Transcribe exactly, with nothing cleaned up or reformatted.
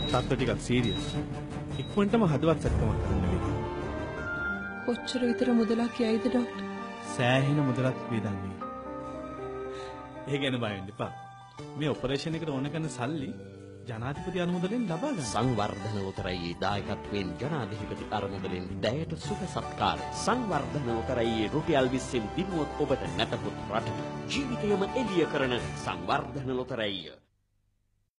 තත්ත්ව ටිකක් සීරියස්. ඉක්මනටම හදවත් සැකකමක් කරන්න වෙයි. කොච්චර විතර මුදලක් යයිද ડોක්ටර්? සෑහෙන මුදලක් වේදන් වෙයි. ඒ ගැන බය වෙන්න එපා. මේ ඔපරේෂන් එකට ඕන කරන සල්ලි ජනාධිපති අනුමෝදනයෙන් ලබා ගන්න. සංවර්ධන ලොතරැයියේ දායකත්වයෙන් ජනාධිපති අනුමෝදනයෙන් දැයට සුබ සත්කාර. සංවර්ධන ලොතරැයියේ රුපියල් විස්සෙන් දිනුවොත් ඔබට නැතහොත් රට ජීවිතයම එළිය කරන සංවර්ධන ලොතරැයිය.